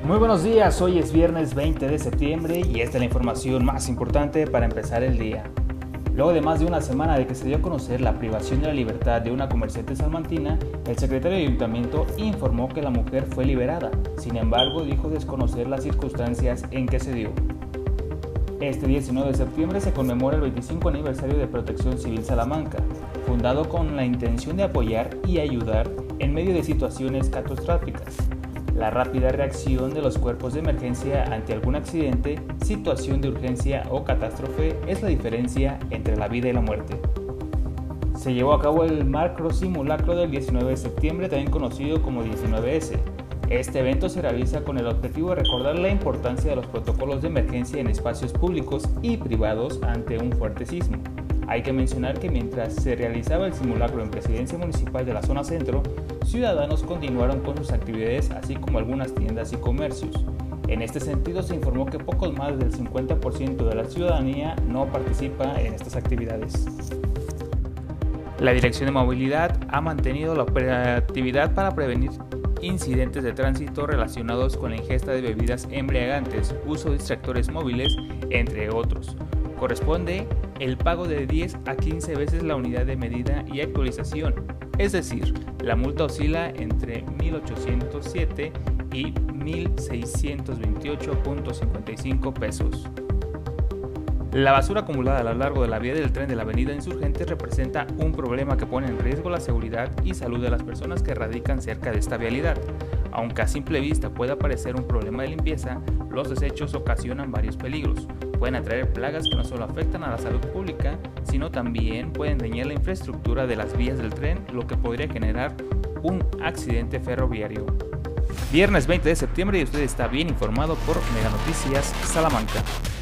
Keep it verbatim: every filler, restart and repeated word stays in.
Muy buenos días, hoy es viernes veinte de septiembre y esta es la información más importante para empezar el día. Luego de más de una semana de que se dio a conocer la privación de la libertad de una comerciante salmantina, el secretario de Ayuntamiento informó que la mujer fue liberada. Sin embargo, dijo desconocer las circunstancias en que se dio. Este diecinueve de septiembre se conmemora el veinticinco aniversario de Protección Civil Salamanca, fundado con la intención de apoyar y ayudar en medio de situaciones catastróficas. La rápida reacción de los cuerpos de emergencia ante algún accidente, situación de urgencia o catástrofe es la diferencia entre la vida y la muerte. Se llevó a cabo el macro simulacro del diecinueve de septiembre, también conocido como diecinueve ese. Este evento se realiza con el objetivo de recordar la importancia de los protocolos de emergencia en espacios públicos y privados ante un fuerte sismo. Hay que mencionar que mientras se realizaba el simulacro en Presidencia Municipal de la Zona Centro, ciudadanos continuaron con sus actividades, así como algunas tiendas y comercios. En este sentido, se informó que poco más del cincuenta por ciento de la ciudadanía no participa en estas actividades. La Dirección de Movilidad ha mantenido la operatividad para prevenir incidentes de tránsito relacionados con la ingesta de bebidas embriagantes, uso de distractores móviles, entre otros. Corresponde el pago de diez a quince veces la unidad de medida y actualización, es decir, la multa oscila entre mil ochocientos siete y mil seiscientos veintiocho punto cincuenta y cinco pesos. La basura acumulada a lo largo de la vía del tren de la avenida Insurgentes representa un problema que pone en riesgo la seguridad y salud de las personas que radican cerca de esta vialidad. Aunque a simple vista pueda parecer un problema de limpieza, los desechos ocasionan varios peligros. Pueden atraer plagas que no solo afectan a la salud pública, sino también pueden dañar la infraestructura de las vías del tren, lo que podría generar un accidente ferroviario. Viernes veinte de septiembre y usted está bien informado por Mega Noticias Salamanca.